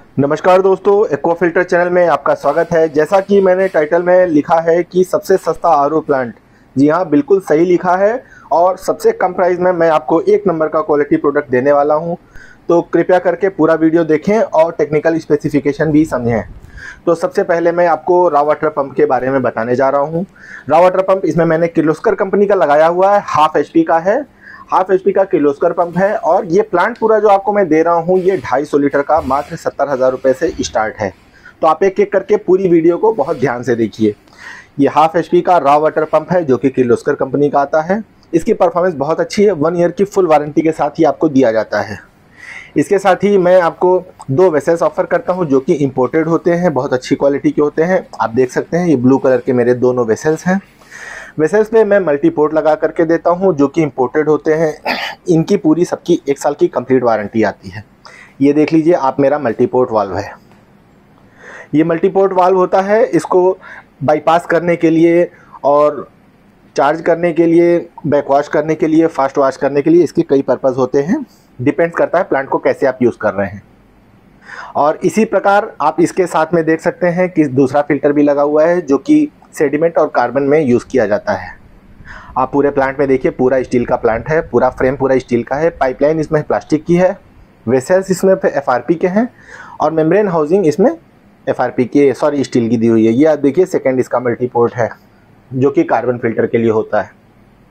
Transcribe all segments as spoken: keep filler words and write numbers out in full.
नमस्कार दोस्तों, aqua filter channel में आपका स्वागत है। जैसा कि मैंने टाइटल में लिखा है कि सबसे सस्ता आरओ प्लांट, जी हाँ, बिल्कुल सही लिखा है। और सबसे कम प्राइस में मैं आपको एक नंबर का क्वालिटी प्रोडक्ट देने वाला हूं। तो कृपया करके पूरा वीडियो देखें और टेक्निकल स्पेसिफिकेशन भी समझें। तो सबसे पहले मैं आपको रॉ वाटर पंप के बारे में बताने जा रहा हूँ। रॉ वाटर पंप इसमें मैंने किर्लोस्कर कंपनी का लगाया हुआ है, हाफ एच पी का है। हाफ एच पी का किर्लोस्कर पंप है और ये प्लांट पूरा जो आपको मैं दे रहा हूँ ये ढाई सौ लीटर का मात्र सत्तर हज़ार रुपये से स्टार्ट है। तो आप एक एक करके पूरी वीडियो को बहुत ध्यान से देखिए। ये हाफ एच पी का रॉ वाटर पंप है जो कि किर्लोस्कर कंपनी का आता है। इसकी परफॉर्मेंस बहुत अच्छी है, वन ईयर की फुल वारंटी के साथ ही आपको दिया जाता है। इसके साथ ही मैं आपको दो वेसल्स ऑफर करता हूं जो कि इंपोर्टेड होते हैं, बहुत अच्छी क्वालिटी के होते हैं। आप देख सकते हैं ये ब्लू कलर के मेरे दोनों वेसल्स हैं। वेसल्स पे मैं मल्टीपोर्ट लगा करके देता हूं जो कि इंपोर्टेड होते हैं। इनकी पूरी सबकी एक साल की कंप्लीट वारंटी आती है। ये देख लीजिए आप, मेरा मल्टीपोर्ट वाल्व है। ये मल्टीपोर्ट वाल्व होता है, इसको बाईपास करने के लिए और चार्ज करने के लिए, बैक वॉश करने के लिए, फास्ट वॉश करने के लिए, इसके कई पर्पज़ होते हैं। डिपेंड्स करता है प्लांट को कैसे आप यूज़ कर रहे हैं। और इसी प्रकार आप इसके साथ में देख सकते हैं कि दूसरा फिल्टर भी लगा हुआ है जो कि सेडिमेंट और कार्बन में यूज़ किया जाता है। आप पूरे प्लांट में देखिए, पूरा स्टील का प्लांट है, पूरा फ्रेम पूरा स्टील का है। पाइपलाइन इसमें प्लास्टिक की है, वेसल्स इसमें एफ आर पी के हैं और मेम्ब्रेन हाउसिंग इसमें एफ आर पी के सॉरी स्टील की दी हुई है। ये आप देखिए सेकेंड इसका मल्टीपोर्ट है जो कि कार्बन फिल्टर के लिए होता है।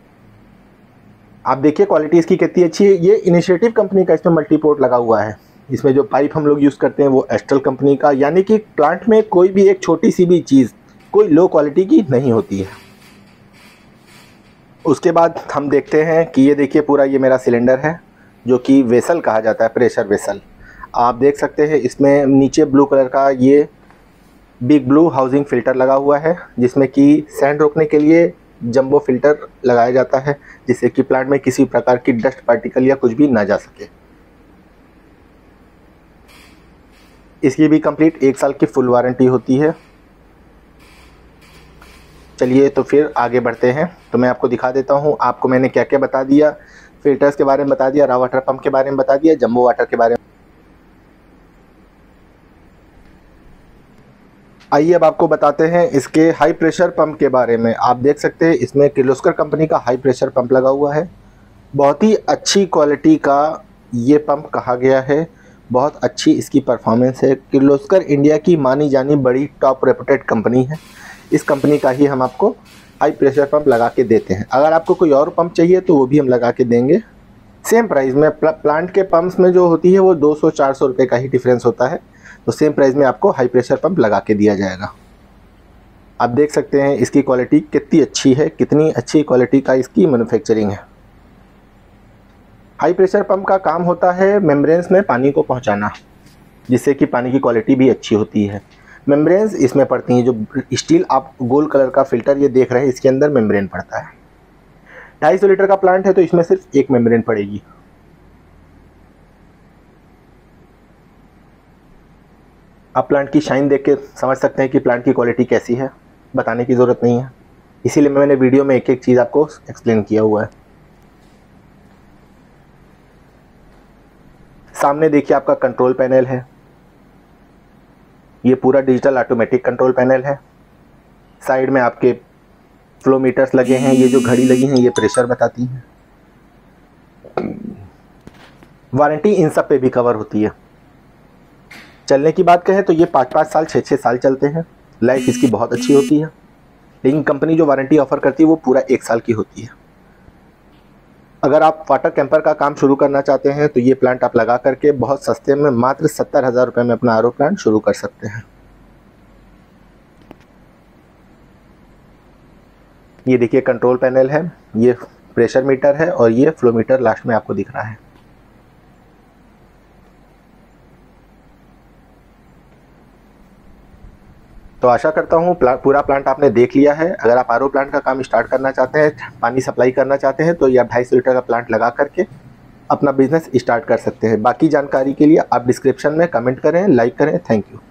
आप देखिए क्वालिटी इसकी कितनी अच्छी है। ये इनिशिएटिव कंपनी का इसमें मल्टीपोर्ट लगा हुआ है। इसमें जो पाइप हम लोग यूज़ करते हैं वो एस्ट्रल कंपनी का, यानी कि प्लांट में कोई भी एक छोटी सी भी चीज़ कोई लो क्वालिटी की नहीं होती है। उसके बाद हम देखते हैं कि ये देखिए पूरा ये मेरा सिलेंडर है जो कि वेसल कहा जाता है, प्रेशर वेसल। आप देख सकते हैं इसमें नीचे ब्लू कलर का ये बिग ब्लू हाउसिंग फ़िल्टर लगा हुआ है जिसमें कि सैंड रोकने के लिए जंबो फिल्टर लगाया जाता है जिससे कि प्लांट में किसी प्रकार की डस्ट पार्टिकल या कुछ भी ना जा सके। इसकी भी कंप्लीट एक साल की फुल वारंटी होती है। चलिए तो फिर आगे बढ़ते हैं। तो मैं आपको दिखा देता हूँ, आपको मैंने क्या क्या बता दिया। फिल्टर्स के बारे में बता दिया, रॉ वाटर पंप के बारे में बता दिया, जंबो वाटर के बारे में। आइए अब आपको बताते हैं इसके हाई प्रेशर पंप के बारे में। आप देख सकते हैं इसमें किर्लोस्कर कंपनी का हाई प्रेशर पंप लगा हुआ है। बहुत ही अच्छी क्वालिटी का ये पंप कहा गया है, बहुत अच्छी इसकी परफॉर्मेंस है। किर्लोस्कर इंडिया की मानी जानी बड़ी टॉप रेपुटेड कंपनी है। इस कंपनी का ही हम आपको हाई प्रेशर पंप लगा के देते हैं। अगर आपको कोई और पंप चाहिए तो वो भी हम लगा के देंगे सेम प्राइस में। प्लांट के पंप्स में जो होती है वो दो सौ चार सौ रुपये का ही डिफरेंस होता है, तो सेम प्राइस में आपको हाई प्रेशर पंप लगा के दिया जाएगा। आप देख सकते हैं इसकी क्वालिटी कितनी अच्छी है, कितनी अच्छी क्वालिटी का इसकी मैन्युफैक्चरिंग है। हाई प्रेशर पंप का काम होता है मेम्ब्रेन्स में पानी को पहुंचाना, जिससे कि पानी की क्वालिटी भी अच्छी होती है। मेम्ब्रेन्स इसमें पड़ती हैं, जो स्टील आप गोल्ड कलर का फिल्टर ये देख रहे हैं इसके अंदर मेम्ब्रेन पड़ता है। ढाई सौ लीटर का प्लांट है तो इसमें सिर्फ एक मेम्ब्रेन पड़ेगी। आप प्लांट की शाइन देख के समझ सकते हैं कि प्लांट की क्वालिटी कैसी है, बताने की ज़रूरत नहीं है। इसीलिए मैंने वीडियो में एक एक चीज़ आपको एक्सप्लेन किया हुआ है। सामने देखिए आपका कंट्रोल पैनल है, ये पूरा डिजिटल ऑटोमेटिक कंट्रोल पैनल है। साइड में आपके फ्लो मीटर्स लगे हैं, ये जो घड़ी लगी हैं ये प्रेशर बताती हैं। वारंटी इन सब पे भी कवर होती है। चलने की बात कहें तो ये पाँच पाँच साल छः छः साल चलते हैं, लाइफ इसकी बहुत अच्छी होती है। लेकिन कंपनी जो वारंटी ऑफर करती है वो पूरा एक साल की होती है। अगर आप वाटर कैंपर का काम शुरू करना चाहते हैं तो ये प्लांट आप लगा करके बहुत सस्ते में मात्र सत्तर हज़ार रुपये में अपना आरओ प्लांट शुरू कर सकते हैं। ये देखिए कंट्रोल पैनल है, ये प्रेशर मीटर है और ये फ्लो मीटर लास्ट में आपको दिख रहा है। तो आशा करता हूँ प्ला, पूरा प्लांट आपने देख लिया है। अगर आप आरओ प्लांट का काम स्टार्ट करना चाहते हैं, पानी सप्लाई करना चाहते हैं, तो ये आप ढाई सौ लीटर का प्लांट लगा करके अपना बिजनेस स्टार्ट कर सकते हैं। बाकी जानकारी के लिए आप डिस्क्रिप्शन में कमेंट करें, लाइक करें। Thank you.